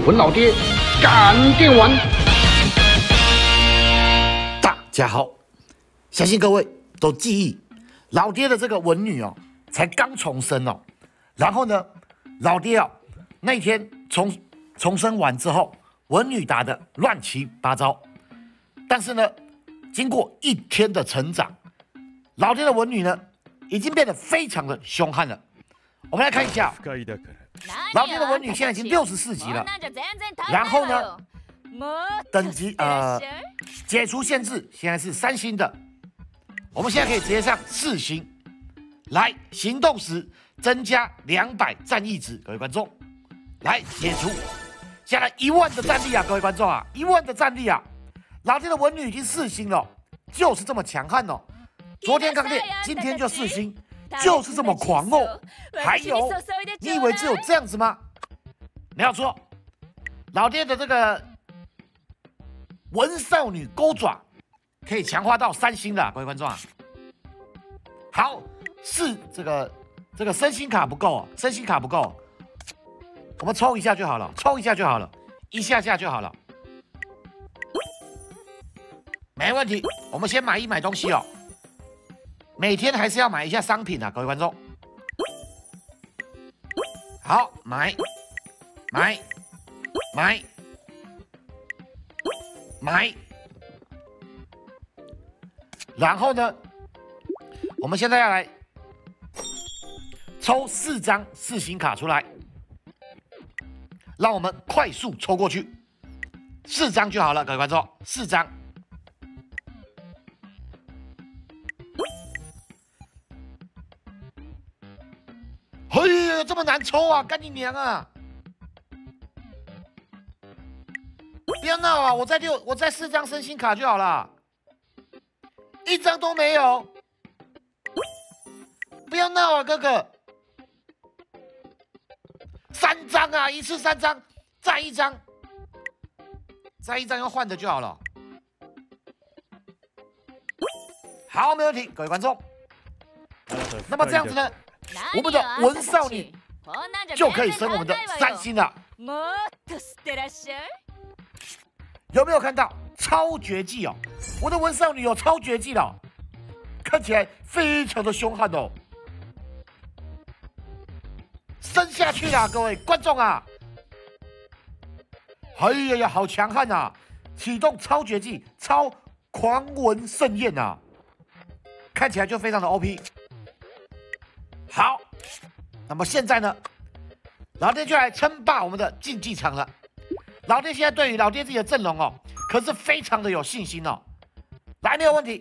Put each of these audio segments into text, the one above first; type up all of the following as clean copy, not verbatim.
文老爹赶电玩。 大家好，相信各位都记忆老爹的这个文女哦，才刚重生哦。然后呢，老爹哦那天重生完之后，文女打得乱七八糟。但是呢，经过一天的成长，老爹的文女呢已经变得非常的凶悍了。我们来看一下，老爹的文女现在已经64级了。然后呢，等级解除限制，现在是3星的。我们现在可以直接上4星。来，行动时增加200战役值，各位观众，来解除，下来1万的战力啊，各位观众啊，1万的战力啊！老爹的文女已经4星了，就是这么强悍哦。昨天刚练，今天就4星，就是这么狂哦。还有，你以为只有这样子吗？没有错，老爹的这个文少女钩爪可以强化到3星的，各位观众啊。好，是这个身心卡不够，身心卡不够，我们抽一下就好了，抽一下就好了，一下下就好了，没问题。我们先买东西哦，每天还是要买一下商品啊，各位观众。好，买，然后呢，我们现在要来抽4张4星卡出来，让我们快速抽过去，4张就好了，各位观众，4张。嘿呀，这么难抽啊！干你娘啊！不要闹啊！我再4张身心卡就好了，1张都没有。不要闹啊，哥哥！3张啊，一次3张，再1张，再1张要换的就好了。好，没问题，各位观众。那么这样子呢，我们的文少女就可以升我们的3星了。有没有看到超绝技哦？我的文少女有超绝技了，看起来非常的凶悍哦。升下去啦，各位观众啊！哎呀呀，好强悍啊！启动超绝技，超狂文盛宴啊！看起来就非常的 OP。好，那么现在呢，老爹就来称霸我们的竞技场了。老爹现在对于老爹自己的阵容哦，可是非常的有信心哦。来，没有问题，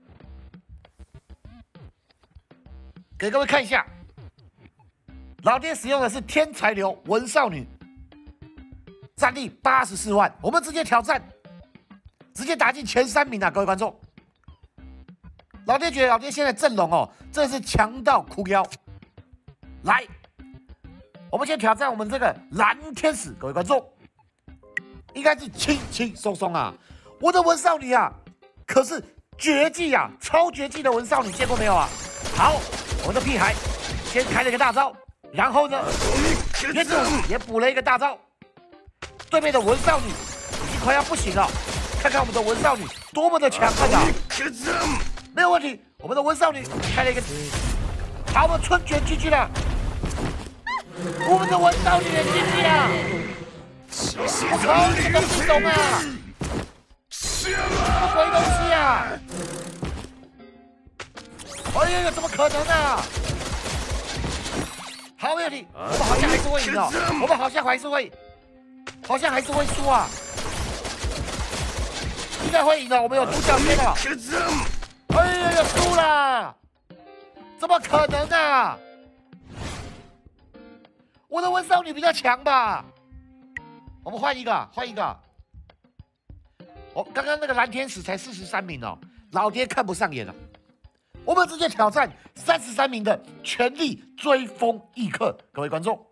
给各位看一下。老爹使用的是天才流文少女，战力84万，我们直接挑战，直接打进前3名啊！各位观众，老爹觉得老爹现在阵容哦，真的是强到哭腰。来，我们先挑战我们这个蓝天使，各位观众，应该是轻轻松松啊！我的文少女啊，可是绝技啊，超绝技的文少女，见过没有啊？好，我的屁孩先开了一个大招。然后呢，原子武士也补了一个大招，对面的文少女已经快要不行了。看看我们的文少女多么的强悍啊！没有问题，我们的文少女开了一个，好，我们春拳GG了，我们的文少女也GG了。我靠，这东西懂啊？什么鬼东西啊？哎呀，怎么可能啊？好，没问题，我们好像还是会赢的，我们好像还是会输啊，应该会赢的，我们有独角仙的。哎呀，输了，怎么可能啊？我的文少女比较强吧？我们换一个。刚刚那个蓝天使才43名哦，老爹看不上眼了。我们直接挑战33名的全力追风异客，各位观众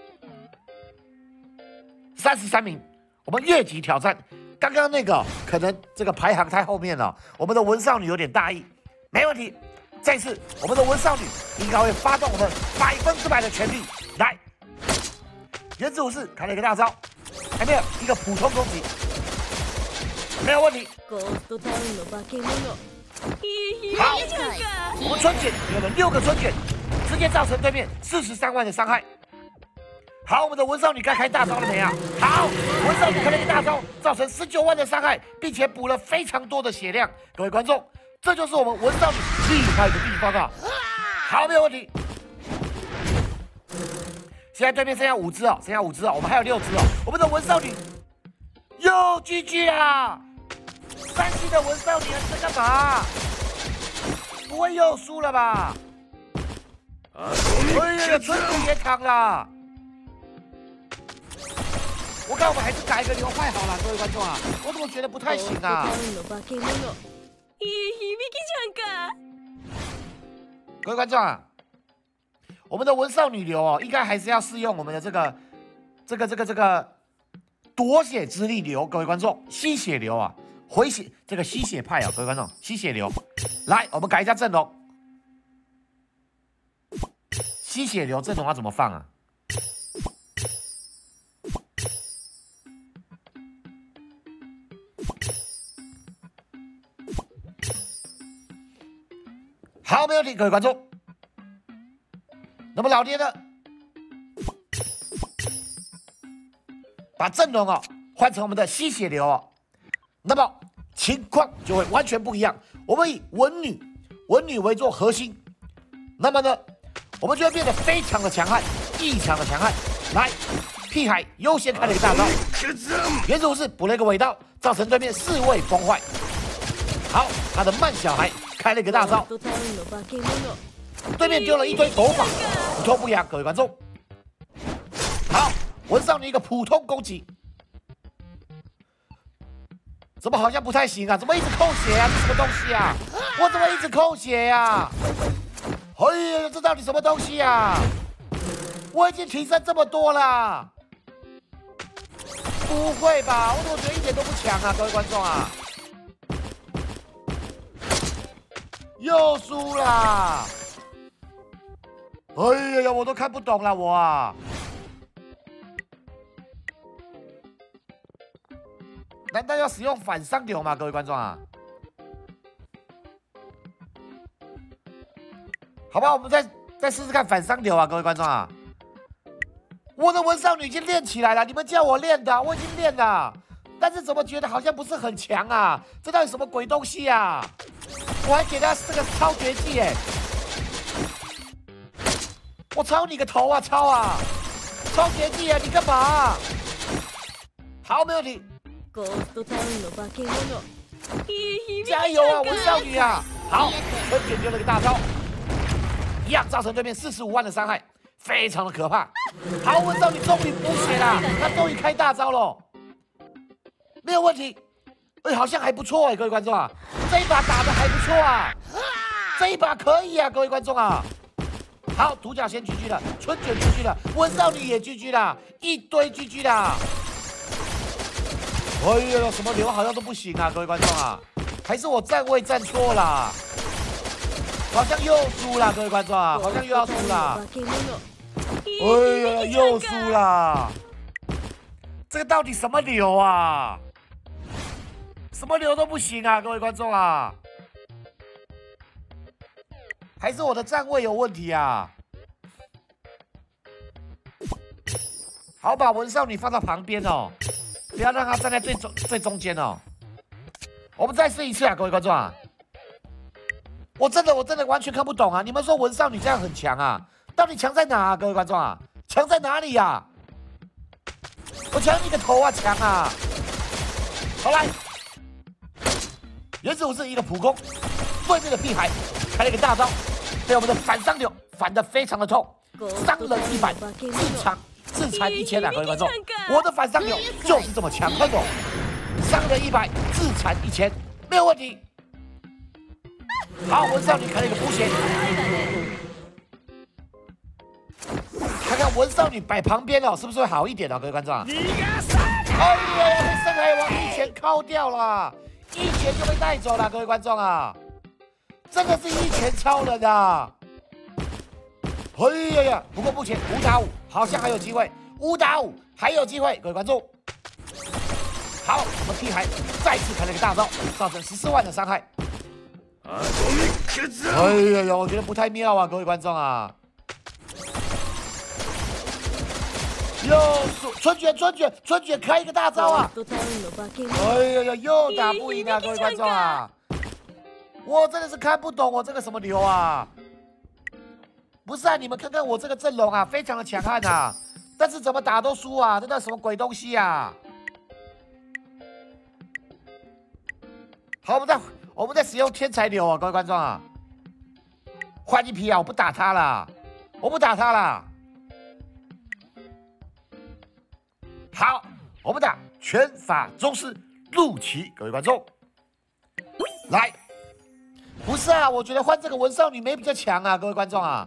，33名，我们越级挑战。刚刚那个可能这个排行太后面了，我们的文少女有点大意，没问题。这次我们的文少女应该会发动我们100%的全力来。原子武士开了一个大招， 还没有一个普通攻击，没有问题。好，我们春卷有了6个春卷，直接造成对面43万的伤害。好，我们的文少女该开大招了没啊？好，文少女开了一个大招，造成19万的伤害，并且补了非常多的血量。各位观众，这就是我们文少女厉害的地方啊！好，没有问题。现在对面剩下5只哦，剩下5只哦，我们还有6只哦。我们的文少女又 GG 啦！3星的文少女在干嘛？不会又输了吧？哎呀，春子也躺了。我看我们还是改个流派好了，各位观众啊，我怎么觉得不太行啊？各位观众啊，我们的文少女流哦，应该还是要适用我们的这个夺血之力流，各位观众，吸血流啊，回血这个吸血派啊，各位观众，吸血流，来，我们改一下阵容，吸血流阵容要怎么放啊？好，没问题，各位观众。那么老爹呢，把阵容换成我们的吸血流那么情况就会完全不一样。我们以文女为做核心，那么呢，我们就会变得非常的强悍，异常的强悍。来，屁孩优先开了一个大招，原主是补了一个尾道，造成对面4位崩坏。好，他的慢小孩开了一个大招，对面丢了一堆头发，不痛不痒。各位观众，好，文少女一个普通攻击，怎么好像不太行啊？怎么一直扣血啊？这什么东西啊？我怎么一直扣血呀？哎呀，这到底什么东西啊？我已经提升这么多了，不会吧？我怎么觉得一点都不强啊？各位观众啊！又输啦！哎呀，我都看不懂了，我啊！难道要使用反伤流吗？各位观众啊！好吧，我们再试试看反伤流啊，各位观众啊！我的文少女已经练起来了，你们叫我练的，我已经练了，但是怎么觉得好像不是很强啊？这到底什么鬼东西啊？我还给他这个超绝技哎！我超你个头啊，超啊！超绝技啊，你干嘛？好，没问题。加油啊，文少女啊！好，春卷丢了个大招，一样造成对面45万的伤害，非常的可怕。好，文少女终于补血了，她终于开大招了，没有问题。哎，好像还不错哎，各位观众啊，这一把打的还不错啊，这一把可以啊，各位观众啊。好，独角仙GG了，春卷GG了，文少女也GG了，一堆GG啦。哎呦，什么流好像都不行啊，各位观众啊，还是我站位站错了，好像又输了，各位观众啊，好像又要输了。哎呀，又输了，这个到底什么流啊？什么流都不行啊，各位观众啊，还是我的站位有问题啊？好，把文少女放到旁边哦，不要让她站在最中间哦。我们再试一次啊，各位观众啊，我真的完全看不懂啊！你们说文少女这样很强啊，到底强在哪啊？各位观众啊，强在哪里呀？我强你个头啊，强啊！好来。原始武士一个普攻，对面的屁孩开了一个大招，被我们的反伤流反得非常的痛，伤人100，自残1000啊！各位观众，我的反伤流就是这么强悍哦，伤人100，自残1000，没有问题。好，文少女开了一个补血，看看文少女摆旁边哦，是不是会好一点哦？各位观众啊！哎呀，被深海王1拳敲掉了。1拳就被带走了，各位观众啊，真的是1拳超人啊！哎呀呀，不过目前5打5好像还有机会，5打5还有机会，各位观众， 好，我们屁孩再次开了一个大招，造成14万的伤害。哎呀呀，我觉得不太妙啊，各位观众啊！又春卷开一个大招啊！哎呀呀，又打不赢啊，各位观众啊！我真的是看不懂我这个什么流啊！不是啊，你们看看我这个阵容啊，非常的强悍啊，但是怎么打都输啊，这叫什么鬼东西啊？好，我们在使用天才流啊，各位观众啊，换一批啊，我不打他了，好，我们打拳法宗师陆琪，各位观众，来，不是啊，我觉得换这个文少女没比较强啊，各位观众啊。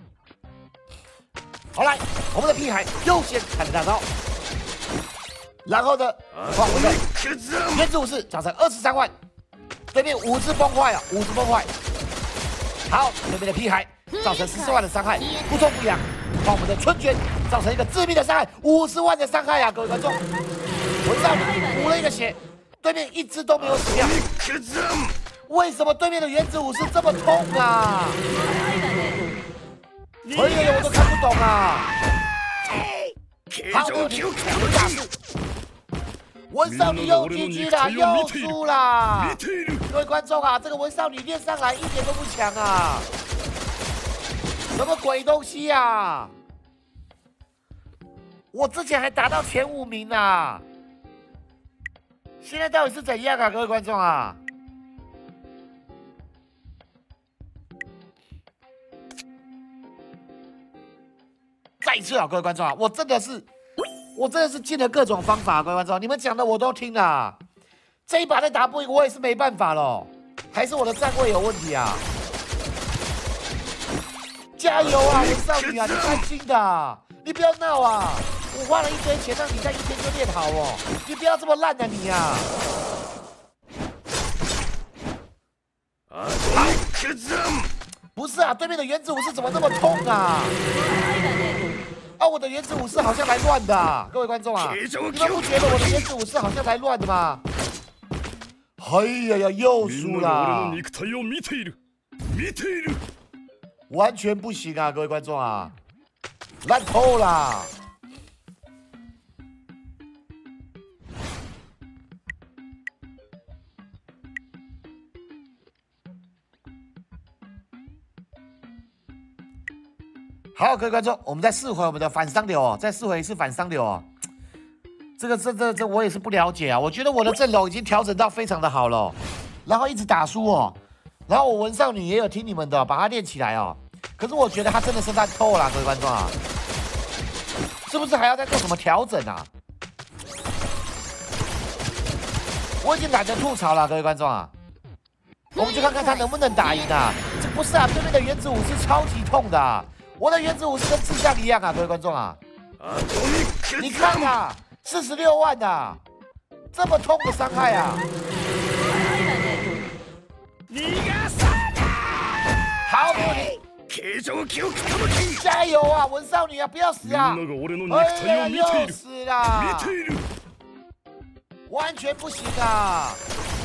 好来，我们的屁孩优先开了大招，然后呢，换我们的原子武士涨成23万，对面5只崩坏啊，5只崩坏。好，对面的屁孩造成14万的伤害，不痛不痒。换我们的春卷造成一个致命的伤害，50万的伤害啊，各位观众。文少女补了一个血，对面一只都没有死掉。为什么对面的原子武士这么痛啊？哎呀，我都看不懂啊！好，大事，文少女又 GG 啦，又输啦！各位观众啊，这个文少女练上来一点都不强啊！什么鬼东西啊！我之前还打到前5名啊！现在到底是怎样啊，各位观众啊？再一次啊，各位观众啊，我真的是尽了各种方法，各位观众，你们讲的我都听了。这一把再打不赢，我也是没办法了，还是我的站位有问题啊！加油啊，文少女啊，你开心的，你不要闹啊！我花了一堆钱让你在1天就练好哦，你不要这么烂啊你啊！不是啊，对面的原子武士怎么那么痛啊？啊，我的原子武士好像来乱的啊，各位观众啊，你们不觉得我的原子武士好像来乱的吗？哎呀呀，又输了，完全不行啊，各位观众啊，烂透了。好，各位观众，我们再试回我们的反伤流哦，再试回一次反伤流哦。这我也是不了解啊。我觉得我的阵容已经调整到非常的好了哦，然后一直打输哦，然后我文少女也有听你们的，把它练起来哦。可是我觉得她真的是烂透了，各位观众啊，是不是还要再做什么调整啊？我已经懒得吐槽了，各位观众啊，我们就看看他能不能打赢啊。这不是啊，对面的原子武士超级痛的啊。我的原子武士跟智障一样啊，各位观众啊！你看啊，46万啊，这么痛的伤害啊！好，没问题，加油啊，文少女啊，不要死啊！哎呀，又死啦！完全不行啊！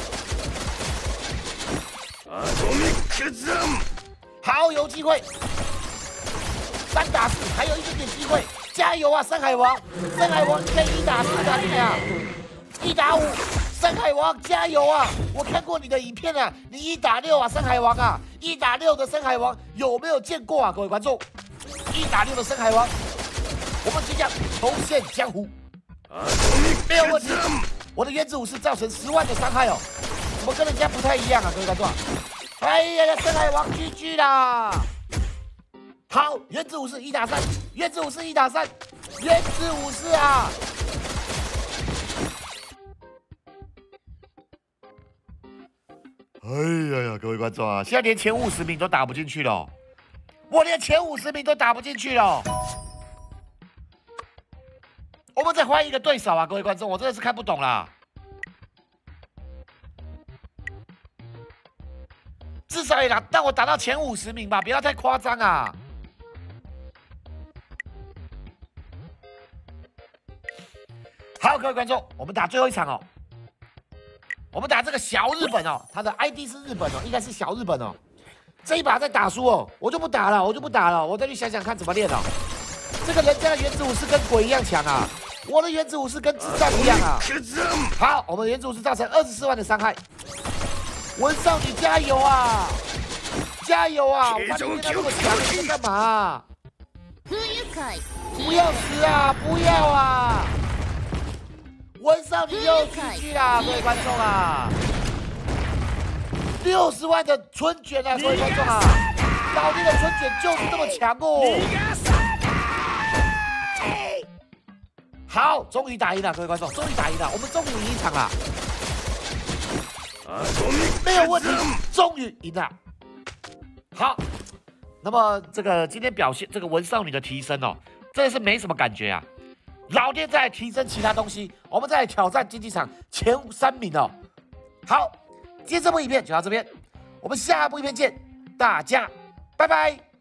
好，有机会。3打4，还有一点点机会，加油啊，深海王！深海王，你可以1打4的你啊，1打5，深海王加油啊！我看过你的影片啊，你1打6啊，深海王啊，1打6的深海王有没有见过啊？各位观众，1打6的深海王，我们即将重现江湖，没有问题。我的原子武士造成10万的伤害哦，怎么跟人家不太一样啊？各位观众，哎呀，深海王 GG 啦！好，原子武士1打3，原子武士1打3，原子武士啊！哎呀呀，各位观众啊，现在连前50名都打不进去了，我连前50名都打不进去了。我们再换一个对手啊，各位观众，我真的是看不懂啦。至少也让我打到前50名吧，不要太夸张啊。好，各位观众，我们打最后一场哦。 我们打这个小日本哦，他的 ID 是日本哦，应该是小日本哦。这一把再打输哦，我就不打了，我再去想想看怎么练哦。这个人家的原子武士跟鬼一样强啊，我的原子武士跟智障一样啊。好，我们的原子武士造成24万的伤害。文少女加油啊！加油啊！我看你练到这么强，你在干嘛？不要死啊！不要啊！文少女又GG啦，各位观众啊！60万的春卷啊，各位观众啊！老爹的春卷就是这么强哦！好，终于打赢了，各位观众，终于打赢了，我们终于赢一场了，没有问题，终于赢了。好，那么这个今天表现这个文少女的提升哦，真的是没什么感觉啊。老爹再来提升其他东西，我们再来挑战竞技场前3名哦。好，今天这部影片就到这边，我们下部影片见，大家拜拜。